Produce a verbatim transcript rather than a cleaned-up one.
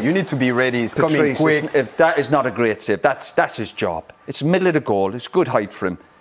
You need to be ready. He's coming quick. If that is not a great save. That's that's his job. It's middle of the goal. It's good height for him.